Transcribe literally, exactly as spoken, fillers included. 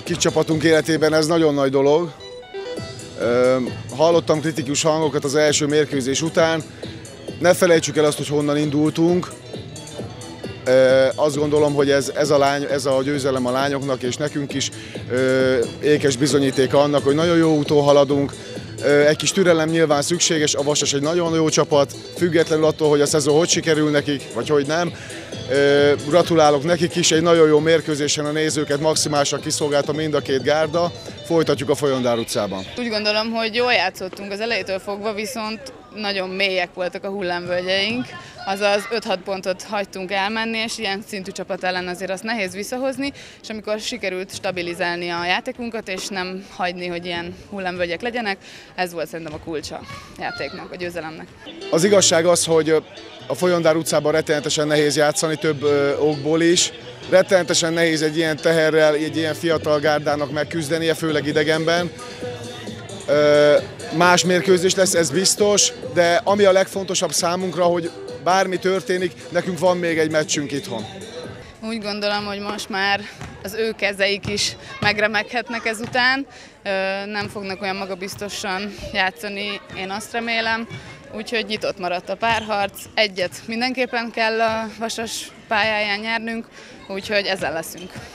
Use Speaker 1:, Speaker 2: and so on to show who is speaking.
Speaker 1: kis csapatunk életében ez nagyon nagy dolog. Hallottam kritikus hangokat az első mérkőzés után. Ne felejtsük el azt, hogy honnan indultunk. Azt gondolom, hogy ez, ez, a, lány, ez a győzelem a lányoknak és nekünk is ékes bizonyítéka annak, hogy nagyon jó úton haladunk. Egy kis türelem nyilván szükséges, a Vasas egy nagyon jó csapat, függetlenül attól, hogy a szezon hogy sikerül nekik, vagy hogy nem. Gratulálok nekik is, egy nagyon jó mérkőzésen a nézőket maximálisan kiszolgálta mind a két gárda. Folytatjuk a Folyondár utcában.
Speaker 2: Úgy gondolom, hogy jól játszottunk az elejétől fogva, viszont nagyon mélyek voltak a hullámvölgyeink, azaz öt-hat pontot hagytunk elmenni, és ilyen szintű csapat ellen azért azt nehéz visszahozni, és amikor sikerült stabilizálni a játékunkat, és nem hagyni, hogy ilyen hullámvölgyek legyenek, ez volt szerintem a kulcsa a játéknak, a győzelemnek.
Speaker 1: Az igazság az, hogy a Folyondár utcában rettenetesen nehéz játszani, több okból is. Rettenetesen nehéz egy ilyen teherrel, egy ilyen fiatal gárdának megküzdenie, főleg idegenben. Más mérkőzés lesz, ez biztos, de ami a legfontosabb számunkra, hogy bármi történik, nekünk van még egy meccsünk itthon.
Speaker 2: Úgy gondolom, hogy most már az ő kezeik is megremeghetnek ezután, nem fognak olyan magabiztosan játszani, én azt remélem, úgyhogy nyitott maradt a párharc, egyet mindenképpen kell a Vasas pályáján nyernünk, úgyhogy ezzel leszünk.